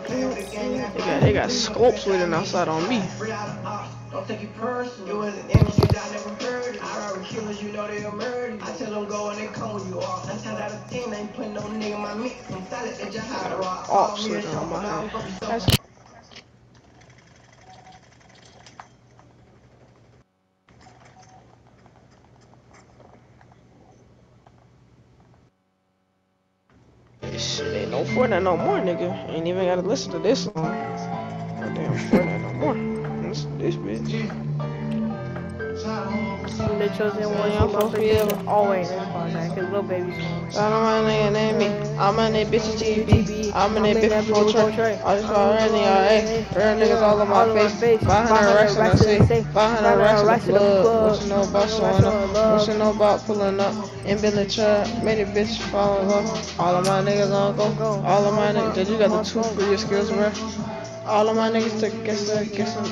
They got scopes waiting outside on me. Don't take it personal. You in the industry that I never heard. I already killers, you know they are murdered. I tell them go and they come when you off. 9 times out of 10, I ain't putting no nigga in my mix. I'm solid, they just hide a rock. Ops on my head. Shit, ain't no Fortnite no more, nigga. Ain't even gotta listen to this song. Goddamn Fortnite no more. Listen to this bitch. The chosen one, motherfucker. Always in contact, cause little baby song. I don't want nigga name me. I'm in that bitch TV. I'm in that bitch full tray. I just got ready, alright. Real niggas all on my face. 500 racks in the safe. 500 racks in the club. What you know about showing up? What you know about pulling up? And Billy Chubb made a bitch fall in love. All of my niggas on go. All of my niggas. Did you got the 2 for your skills, bro? All of my niggas took guess some.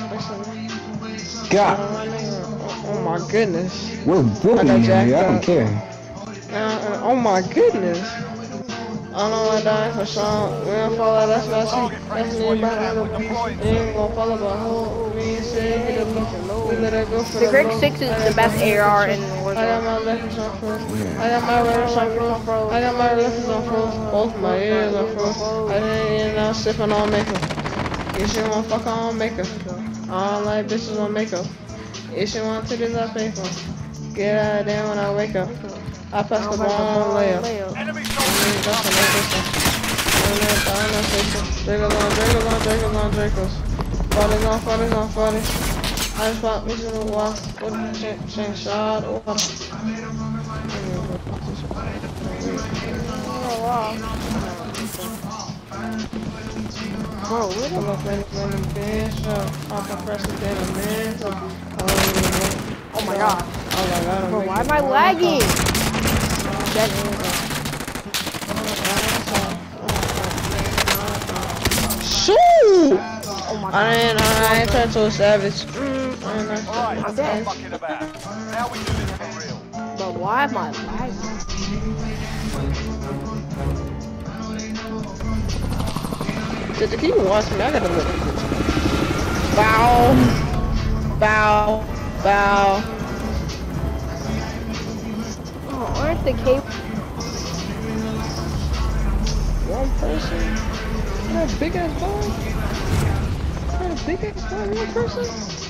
God. Oh my goodness. We're booking you, I don't care. Oh my goodness. I don't know what dying for song. We don't follow, that's what I see. That's me, but we ain't gonna follow the whole. We ain't say, get a look. We let her go for the Greg 6 is the best AR in Warzone. I got my left on froze. I got my right on froze. I got my left on froze. Both my ears are froze. I didn't now sipping on makeup. You should want fuck on makeup. I don't like bitches on makeup. If you want titties, I pay for. Get out of there when I wake up. I pass the ball on layup. Dracos. 40s on 40s on 40s. I just pop me to the wall. With the chain shot. Bro, we don't look like running bitch. I'm a president of man. Oh my god. Oh my god. Bro, why am I lagging? Shoot! Oh my god. I ain't turned to a savage. Alright, I'm dead. But why am I lagging? Did you keep watching me? I gotta look. Bow. Bow. Bow. Oh, aren't the cape? One person? That big ass ball? That big ass ball? One person?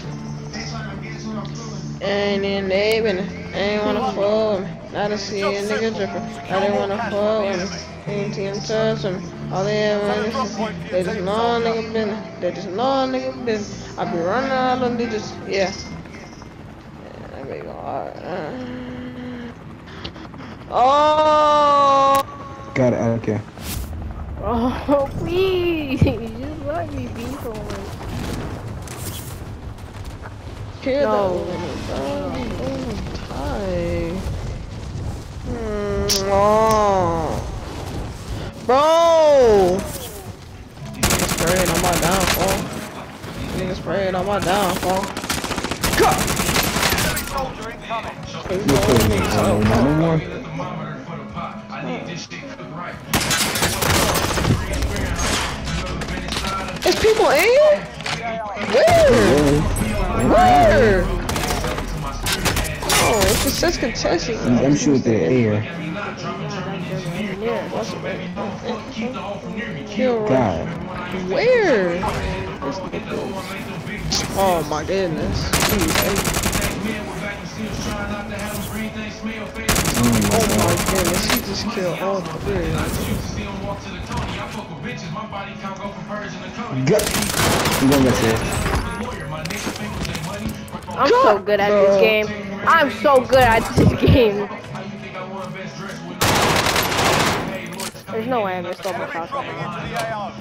And then they ain't wanna fall with me. Now to see a nigga dripping. I didn't wanna fall with me. Ain't team touch me. All they ever is, they just know a nigga been. They just know a nigga been. I be running out of digits. Yeah. That be alright. Oh! Got it, I don't care. Oh, please! Just let me be someone. Kill Bro! Niggas praying on my downfall. Niggas praying on my downfall. Go! No more. There's people in here? Where? Where? Oh, it's just such contested. I'm shooting through the air. God. Where? Oh my goodness. Oh my goodness, he just killed all three. I'm going back there. I'm so good at this game. I'm so good at this game. There's no way I'm gonna stop my shots right now.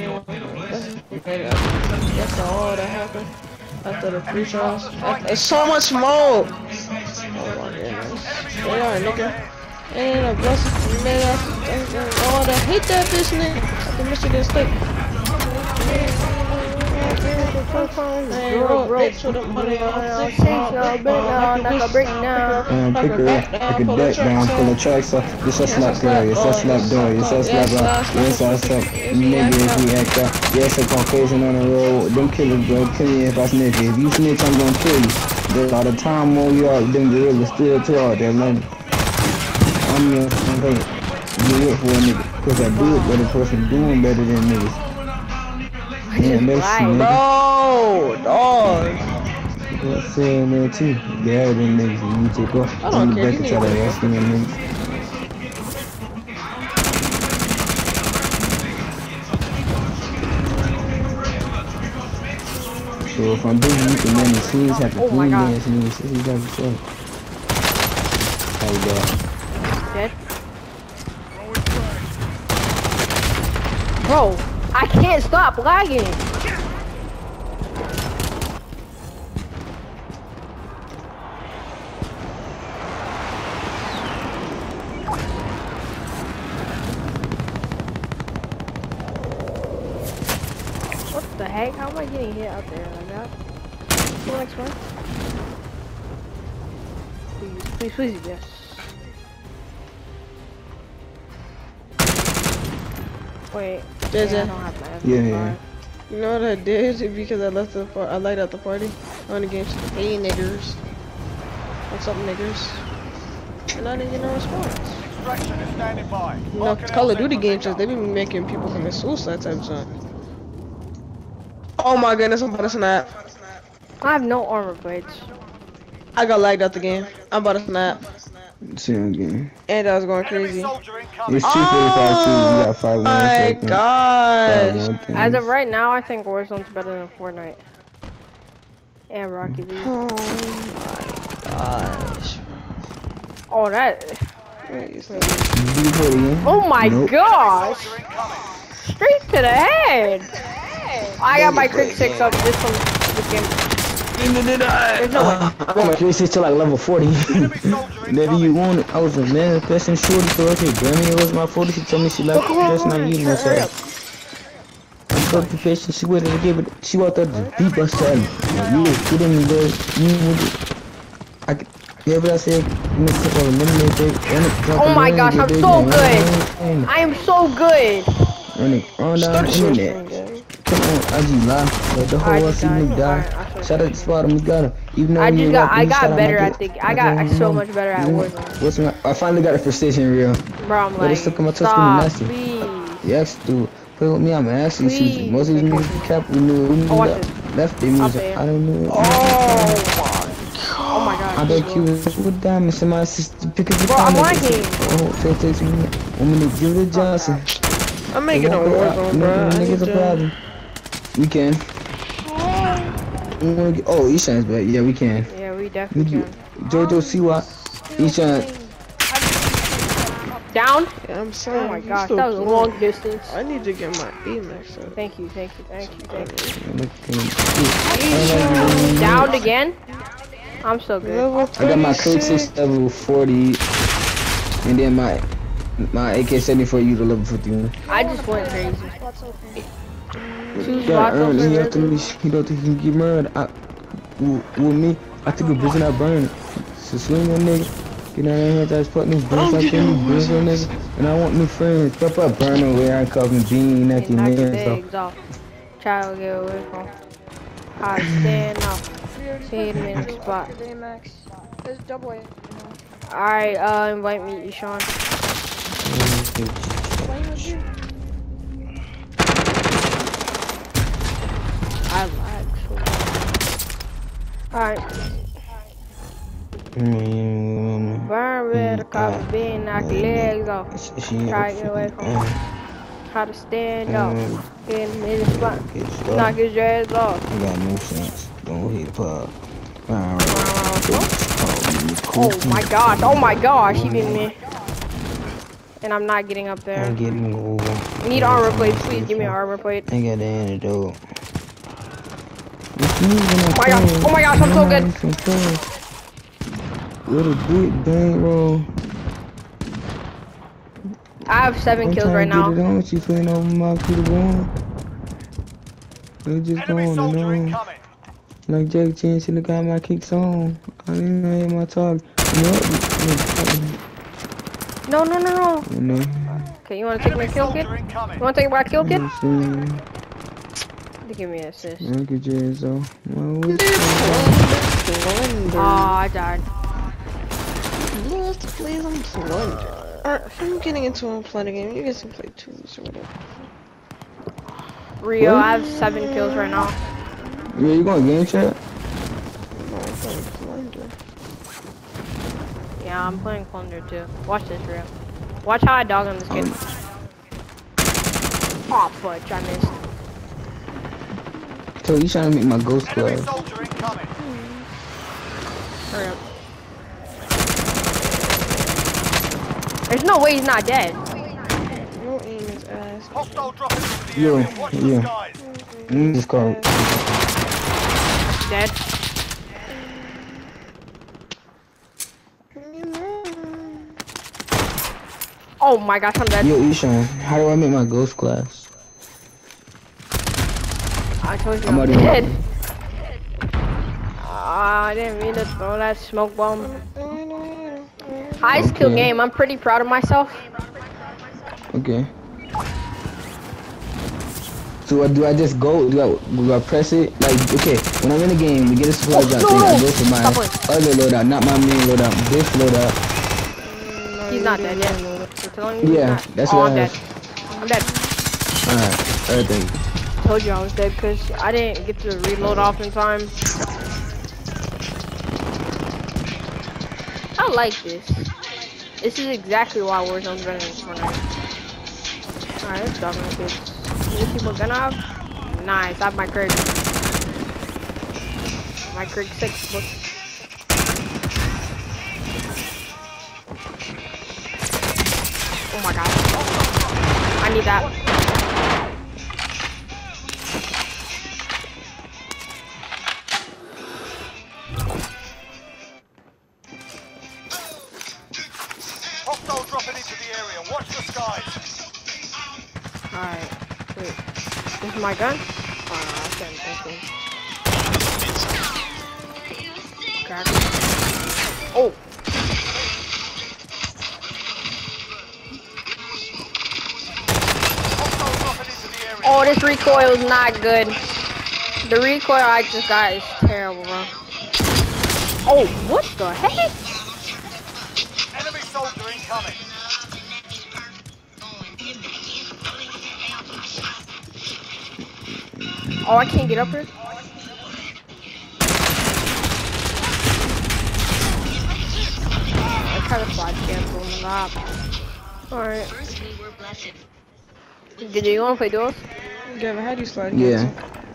That's all that happened after the free shots. There's so much smoke! Oh my goodness. They are, nigga. Ain't a blessing. You made us. Oh, I hate that bitch, nigga. At the Michigan State. Bitch with the money on Pick her up, pick a deck down, pull a tracks up. Yes, I slap girl, yes, I slap door, yes, I slap out. Yes, I slap niggas, we act out. Yes, I Caucasian on the road. Don't kill it, bro. Kill me if I snitch. If you snitch, I'm gonna kill you. There's all the time on you out, them gorillas still too hard there, man. I'm your do it for a nigga. Cause I do it, but the person doing better than niggas. Man, that's nigga. Bro, dog. What's saying there too? Yeah, them niggas, you take off. I don't care. Back and try to ask them niggas. So if I'm doing you can manage scenes, have to do dance scenes, this is like shit. How you doing? Dead. Bro, I can't stop lagging. What the heck? How am I getting hit out there like that? Who likes one? Please, please, yes. Wait. JJ. Yeah, I don't have my Yeah. You know what I did? Because I left the I light out the party on the game. Hey niggers. What's up niggers? And I didn't get no response. You know, Call of Duty games, they be making people commit suicide type of stuff. Oh my goodness, I'm about to snap. I have no armor plates. I got lagged out the game. I'm about to snap. Same game. And I was going crazy. It's 245 too, you got 5 my gosh. As of right now, I think Warzone's better than Fortnite. And Rocket League. Oh my gosh. Oh, that. Oh Oh my gosh! Straight to the head! I got my quick 6 up just from this game. There's no way. I got my 3-6 to like level 40. Whenever you want it, I was a man, person shorty, so okay, Grammy, it was my 40, she told me she liked it, just not you, myself. I spoke to patient, she waited to give it, she walked out the deep, I said, you kidding me, bro, you would, I could, yeah, but I said, oh my gosh, I'm so good! I am so good! Running on down the internet. Come on, I just lie. But the whole world see me die. Shout out to Spot, we got him. Even though I got better at the. I got so much better at Warzone. What's my? I finally got it for Station Real. Bro, I'm like, stop, please. Yes, dude. Play with me, I'm asking you. Most of these niggas cap, we knew left their music. I don't know. Oh my god. I bet you with diamonds in my sister. Pick up the bro, I'm lagging. Oh, takes me. Woman, Julia Johnson. I'm making a Warzone, bro. Niggas a problem. We can. Oh, Eshan's back. Yeah, we can. Yeah, we definitely can. Jojo Siwa. Eshan. Down? Yeah, I'm sorry. Oh my gosh, that was a long distance. I need to get my EMAX up. Thank you. Downed again? I'm so good. I got my Code 6 level 40. And then my AK-74 you to level 51. I just went crazy. He don't think he can get murdered. With me, I took a bitch and I burned it. So swing on nigga. Get out of here, that's put new bricks like any bricks on nigga. And I want new friends. Step up, burn away, I cuff me, bean, neck, and man. So. Try to get away from. I stand up. See him in the spot. There's double A. Alright, invite me, Eshan. I lag so bad. Alright. Burn red, a copy bean, knock your legs off. Try to get away from him. How to stand up. Get in the middle spot. Knock his dreads off. I got no sense. Don't hit pop. Oh my gosh, he beat me. And I'm not getting up there. I'm getting over. I need armor plate, please give me an armor plate. I got the antidote. Oh my gosh, I'm so good. Little big bang roll. I have 7 kills right now. She playing over my We just going on. Like Jack Chan should have got my kicks on. I didn't know my talk. No. Okay, you wanna take my kill, kid? You wanna take my kill, kid? Give me an assist. Look at you, so. I died. Let's play some plunder. I'm getting into a plunder game. You guys can play twos or whatever. Rio, I have 7 kills right now. Yeah, you going game chat? No, I'm playing plunder. Yeah, I'm playing plunder too. Watch this, Rio. Watch how I dog on this kid. Oh, fudge, I missed. So you trying to make my ghost club? Hurry up. There's no way he's not dead. No aim is ass. Yeah. Just call. Dead. Oh my gosh, I'm dead. Yo, Ishan, how do I make my ghost class? I told you I'm I'm already dead. I didn't mean to throw that smoke bomb. Highest kill game. I'm pretty proud of myself. Okay. So do I just go? Do I press it? Like, okay, when I'm in the game, we get a supply drop thing. I go to my other loadout, not my main loadout. This loadout. He's not dead yet. Yeah, that's what I'm dead. I'm dead. Alright, everything. Told you I was dead because I didn't get to reload off in time. I like this. This is exactly why Warzone's running. Alright, let's go, man, kids. Any people gonna have? Nice, I have my Krig. My Krig 6, look. Oh my god. I need that. Hostile dropping into the area. Watch the skies. Alright. Wait. This is my gun? Oh no, I can't think. Grab it. Oh! Oh, this recoil is not good. The recoil I just got is terrible, bro. Oh, what the heck? Enemy soldier incoming. Oh, I can't get up here. I try to slide cancel on the map. Alright. Did you want to play duels? Gavin, how do you slide? Yeah.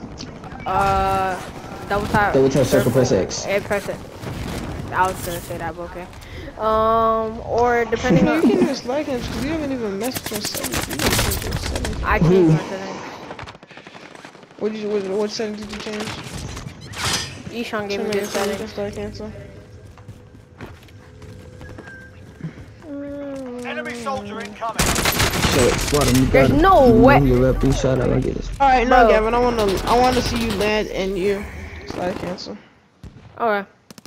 Double tap. Double tap, circle, press X. Yeah, press it. I was gonna say that, but okay. Or depending on. You can't even slide cancel because you haven't even messed with your settings. I changed my settings. What settings did you change? Ishan gave me good settings. Slide cancel. Enemy soldier incoming. There's no way. Alright, no, Gavin, I wanna see you land and you slide cancel. Okay.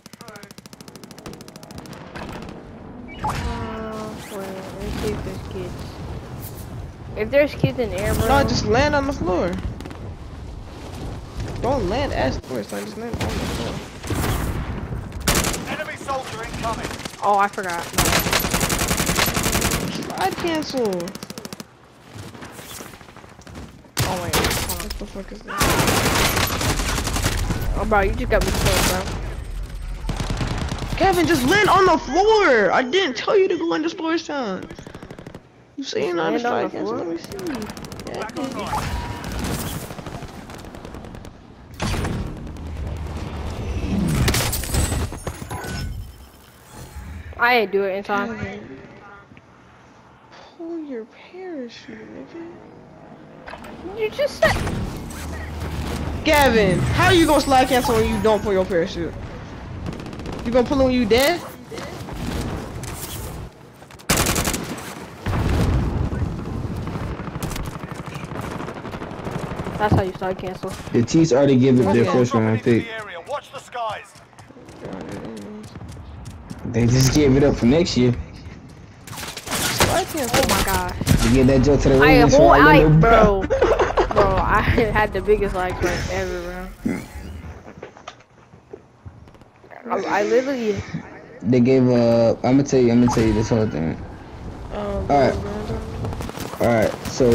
Wait, let's see if there's kids. If there's kids in air, bro. No, just land on the floor. Don't land as first, I just land on the floor. Enemy soldier incoming. Oh, I forgot. Slide cancel. Oh wait, hold What the fuck is that? on. Oh, bro, you just got me killed, bro. Gavin, just land on the floor. I didn't tell you to go into storage town. You saying not to slide cancel? Let me see. I didn't do it in time. Pull your parachute, nigga. You just said. Gavin, how you gonna slide cancel when you don't pull your parachute? You gonna pull it when you dead? That's how you start cancel. The Chiefs already give up their first Dropping round into pick. the area. Watch the skies. They just gave it up for next year. Oh my gosh. To get that joke to the I Ravens whole for Orlando, like, bro. Bro, I had the biggest likes like ever, bro. I literally. They gave I'm gonna tell you this whole thing. Alright. Alright, so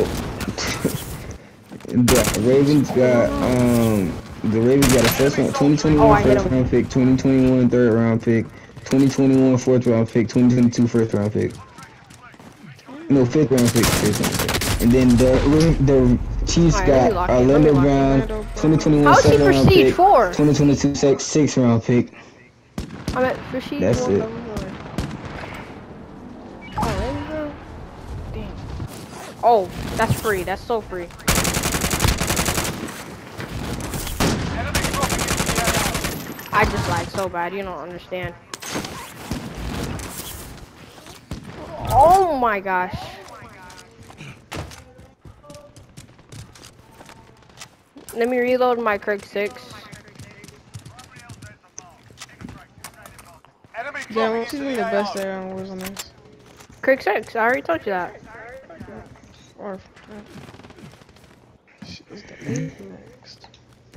the Ravens got a first round 2021 first round pick, 2021 third round pick, 2021 fourth round pick, 2022 first round pick. No, fifth round pick. And then the Chiefs got Orlando Brown, 2021 second round pick, 2022 sixth round pick. That's it. Oh, that's free. That's so free. I just like so bad. You don't understand. Oh my gosh. Let me reload my Craig 6. Yeah, what's even the best there on Warzone? Craig 6, I already told you that. Or is the 8 next?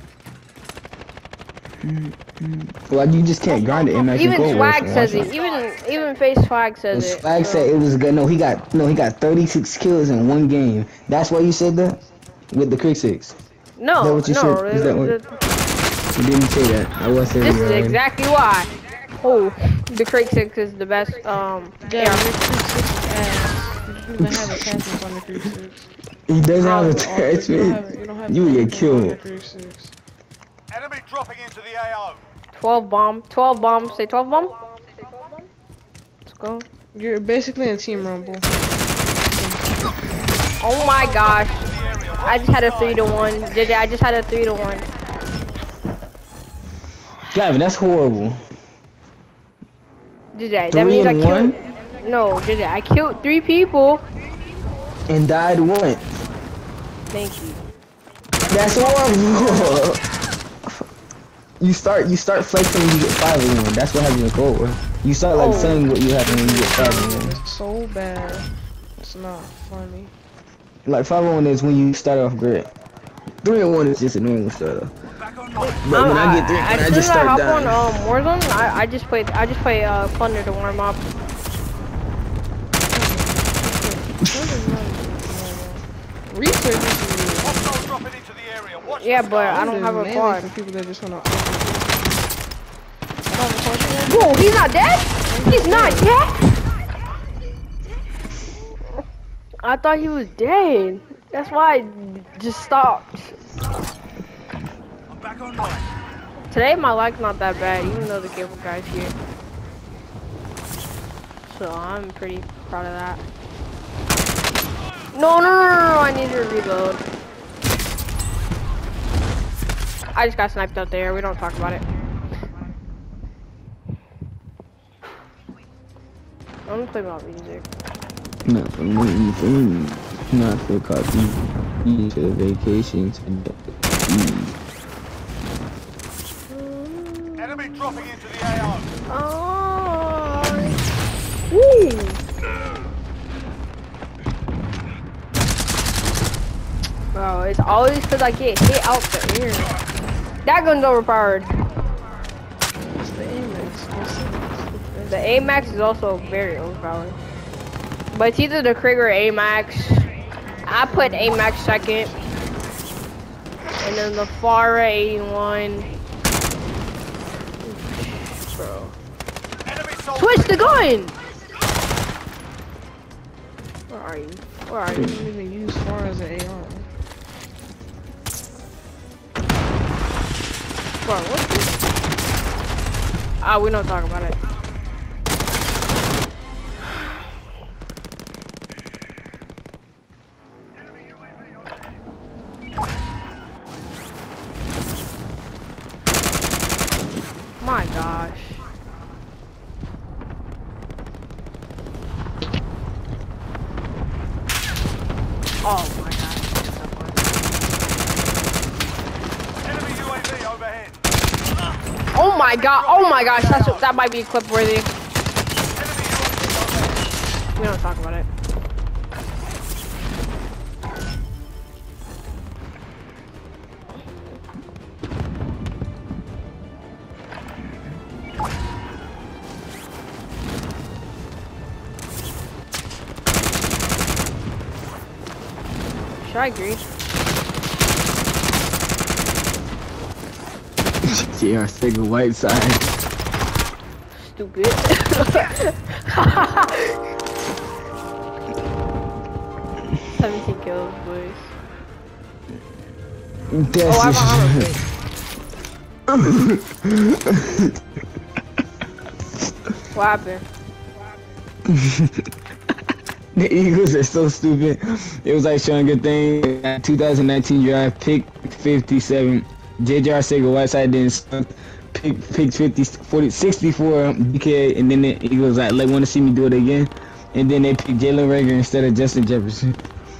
Well, you just can't grind it. Even Swag says it. Even Face Swag says it. Swag said it was good. No, he got 36 kills in one game. That's why you said that with the Craig 6. No, is that what you said? Is that what? You didn't say that. I was saying. This is exactly why. Oh, the Craig 6 is the best. Yeah, the Craig 6 is ass. You don't even have attachments on the Craig 6. He doesn't have attachment. You would get killed. Enemy dropping into the AO. 12 bomb. 12 bomb. Say 12 bomb. Let's go. You're basically in Team Rumble. Oh my gosh. I just had a 3-1. JJ, I just had a 3-1. Gavin, that's horrible. JJ, that means I killed. No, JJ, I killed 3 people. And died once. Thank you. That's horrible. You start flexing when you get 5-1. That's what happens in Cold War. You start like saying what you have when you get 5-1. It's so bad. It's not funny. Like 5-1 is when you start off great. 3-1 is just a normal start off. But when I get 3, I just start dying. On Warzone, I just play Thunder to warm up. Yeah, but I don't have a quad. For people that just wanna. Whoa, he's not dead? He's not dead? I thought he was dead. That's why I just stopped. I'm back online. Today my like's not that bad, even though the cable guy's here. So I'm pretty proud of that. No, I need to reload. I just got sniped out there. We don't talk about it. I'm gonna play my music. Not for me, not for copy. To vacation today. Enemy dropping into the AO. Oh. Woo. Bro, it's always because I get hit out the air. That gun's overpowered. It's the AMAX. The AMAX is also very overpowered. But it's either the Krieg or AMAX. I put AMAX second. And then the Farah 81. Bro. Switch the gun! Where are you? Where are I you? didn't even use FAR as an AR. Bro, what's this? Ah, we don't talk about it. My gosh. Oh my gosh. my god! Oh my gosh! That might be clip worthy. We don't talk about it. Should I agree? Yeah, single white side. Stupid. 17 kills, boys. That's Oh, I have an armor plate. What happened? The Eagles are so stupid. It was like showing a good thing. 2019 draft, pick 57. JJ Arcega-Whiteside didn't suck. Pick 50, 40, 64 DK, and then the Eagles like want to see me do it again. And then they picked Jalen Reagor instead of Justin Jefferson.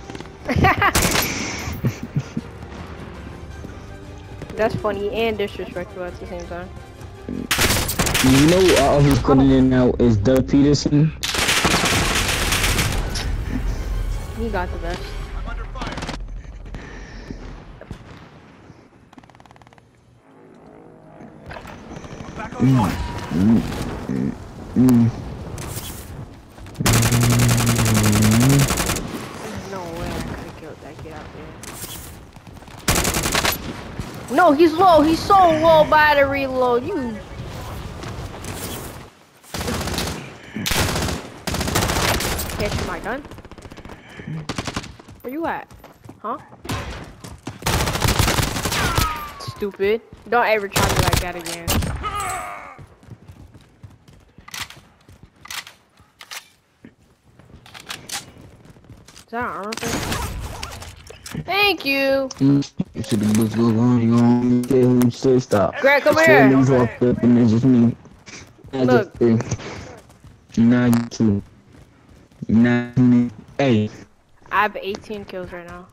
That's funny and disrespectful at the same time. You know who I always put it in now is Doug Peterson. He got the best. I'm under fire. Back online. There's no way I could have killed that kid out there. No, he's low. He's so low by the reload. You. Catch my gun. Where you at? Huh? Stupid. Don't ever try me like that again. Is that an armor thing? Thank you. You should have just looked on. You gonna tell him to stop. Greg, come Tell here. him to walk up and it's just me. Look. Not you. Not me. Hey. I have 18 kills right now.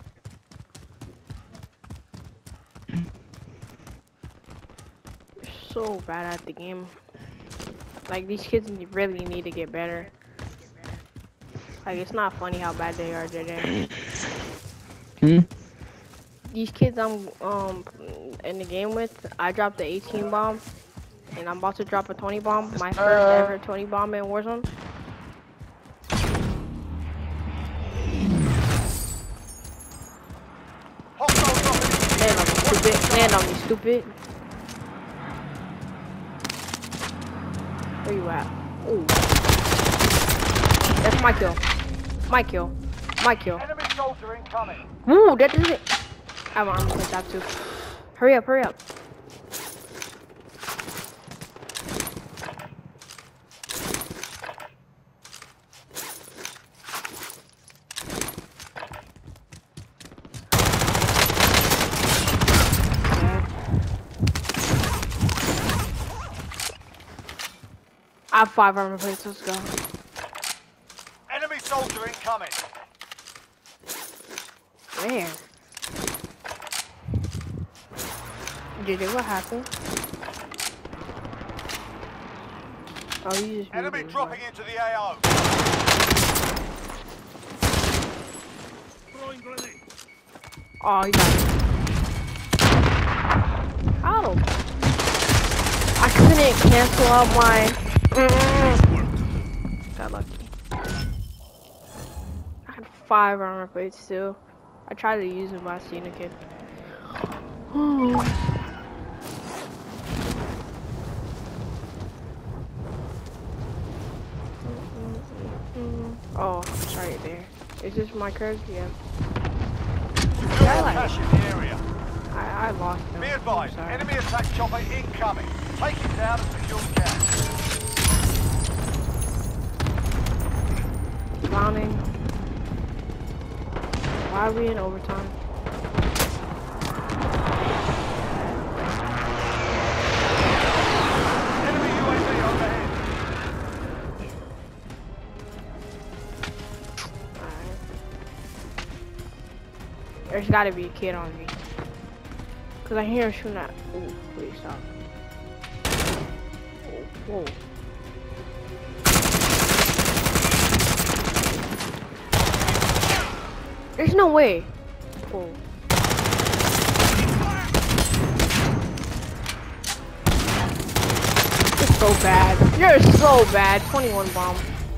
You're so bad at the game. Like, these kids really need to get better. Like, it's not funny how bad they are, JJ. These kids I'm in the game with, I dropped the 18 bomb, and I'm about to drop a 20 bomb. My first ever 20 bomb in Warzone. Land on me, stupid. Land on me, stupid. Where you at? Ooh. That's my kill. My kill. My kill. Enemy soldier incoming. Ooh, that is it. I have an armor like that too. Hurry up, hurry up. I have 5 armor plates, let's go. Enemy soldier incoming. Where? JJ, what happened? Oh, you just Enemy moved, dropping into the AO. Oh, you got it. Ow! I couldn't cancel out my... Got lucky. I had 5 armor plates too. I tried to use them, but I seen a kid. Oh, it's right there. Is this my curve? Yeah. Cash in the area. I lost him. Be I'm advised, sorry. enemy attack chopper incoming. Take it down and secure the cash. Clowning. Why are we in overtime? Enemy UAV overhead. Alright. There's gotta be a kid on me. Cause I hear him shooting at. Ooh, please stop. Whoa. There's no way. Whoa. You're so bad. You're so bad. 21 bomb.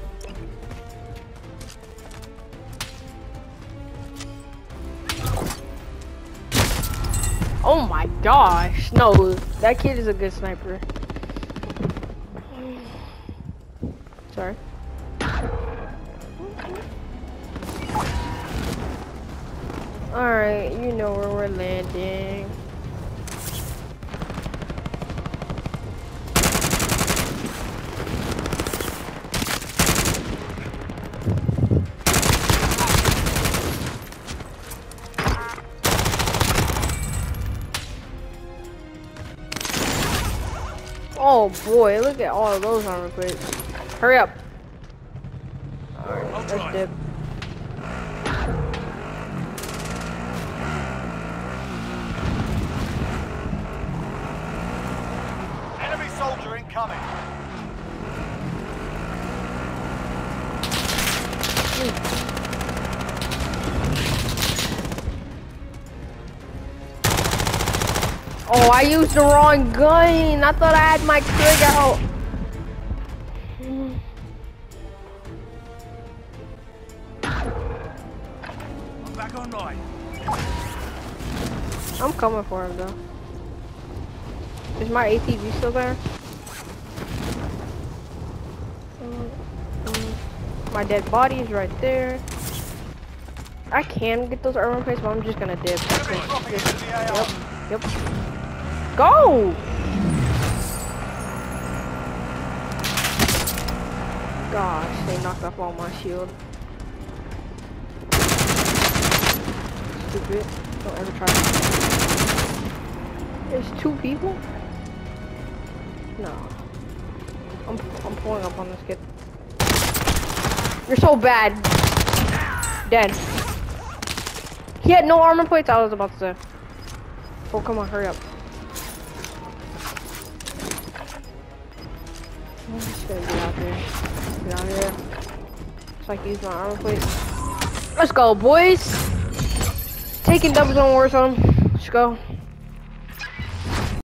Oh my gosh. No, that kid is a good sniper. Sorry. Alright, you know where we're landing. Oh boy, look at all of those armor plates. Hurry up. Alright, let's dip. Enemy soldier incoming. Oh, I used the wrong gun. I thought I had my trigger out. I'm back online. I'm coming for him though. Is my ATV still there? My dead body is right there. I can get those armor plates, but I'm just gonna dip. Enemy dropping into the AR. Yep. Go! Gosh, they knocked off all my shield. Stupid. Don't ever try. There's 2 people? No. I'm pulling up on this kid. You're so bad. Dead. He had no armor plates, I was about to say. Oh, come on, hurry up. I'm just gonna get out there. Get out here. Just like use my armor plate. Let's go, boys. Taking double zone war zone. Let's go.